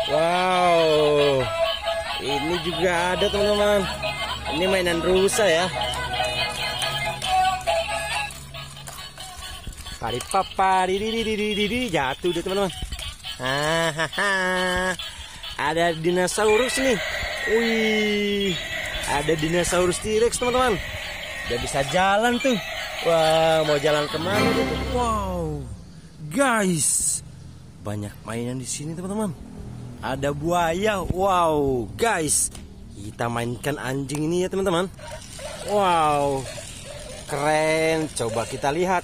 Wow, ini juga ada teman-teman. Ini mainan rusa ya. Paripapa, didi, jatuh deh teman-teman. Hahaha. Ada dinosaurus nih. Wih, ada dinosaurus T-Rex teman-teman. Dia bisa jalan tuh. Wah, mau jalan kemana tuh? Wow, guys, banyak mainan di sini teman-teman. Ada buaya. Wow, guys, kita mainkan anjing ini ya teman-teman. Wow, keren. Coba kita lihat.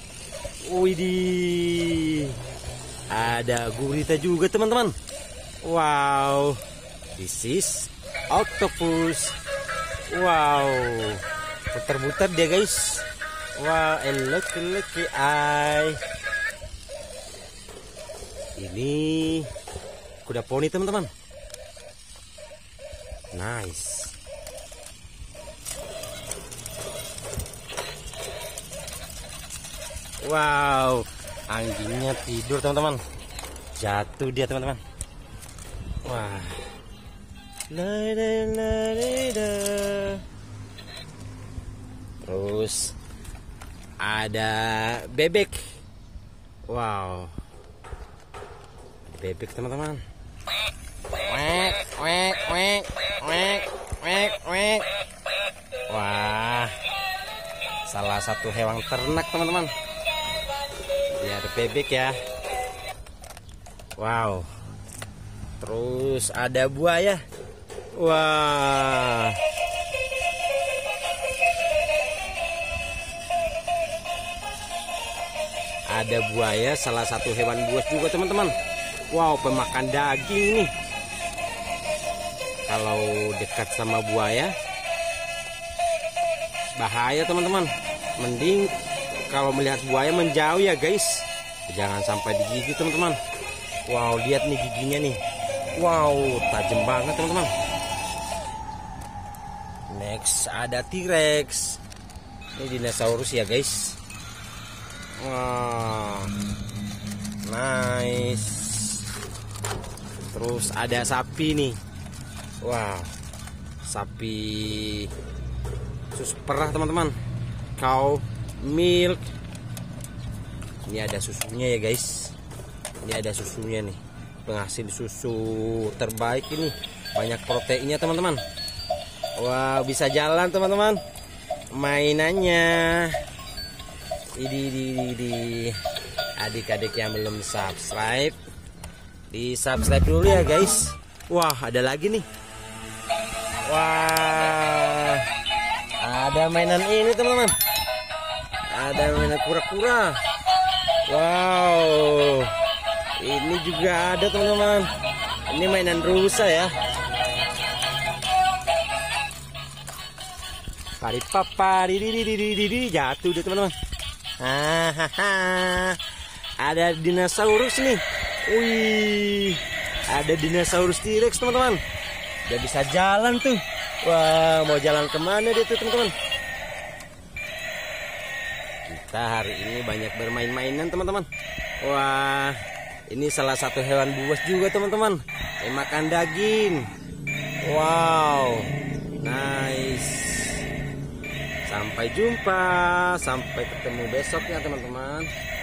Widih, ada gurita juga teman-teman. Wow, this is octopus. Wow, putar-putar dia guys. Wow, and look eye. Ini kuda poni teman-teman. Nice. Wow, anjingnya tidur teman-teman. Jatuh dia teman-teman. Wah. Terus ada bebek. Wow, bebek teman-teman. Wah, salah satu hewan ternak teman-teman. Ini ada bebek ya. Wow, terus ada buaya. Wah, ada buaya, salah satu hewan buas juga teman-teman. Wow, pemakan daging nih. Kalau dekat sama buaya bahaya teman-teman. Mending kalau melihat buaya menjauh ya guys. Jangan sampai digigit teman-teman. Wow, lihat nih giginya nih. Wow, tajam banget teman-teman. Next ada T-Rex. Ini dinosaurus ya guys. Wow, nice. Terus ada sapi nih. Wow, sapi susu perah teman-teman. Cow milk. Ini ada susunya ya guys. Ini ada susunya nih. Penghasil susu terbaik ini. Banyak proteinnya teman-teman. Wow, bisa jalan teman-teman. Mainannya. Ini adik-adik yang belum subscribe, di subscribe dulu ya guys. Wah, ada lagi nih. Wah, ada mainan ini teman-teman. Ada mainan kura-kura. Wow, ini juga ada teman-teman. Ini mainan rusa ya. Paripapa, didi, jatuh deh teman-teman. Hahaha. Ada dinosaurus nih. Wih, ada dinosaurus T-Rex teman-teman. Dia bisa jalan tuh. Wah, mau jalan kemana dia tuh teman-teman? Kita hari ini banyak bermain-mainan teman-teman. Wah, ini salah satu hewan buas juga teman-teman. Makan daging. Wow, nice. Sampai jumpa, sampai ketemu besok ya teman-teman.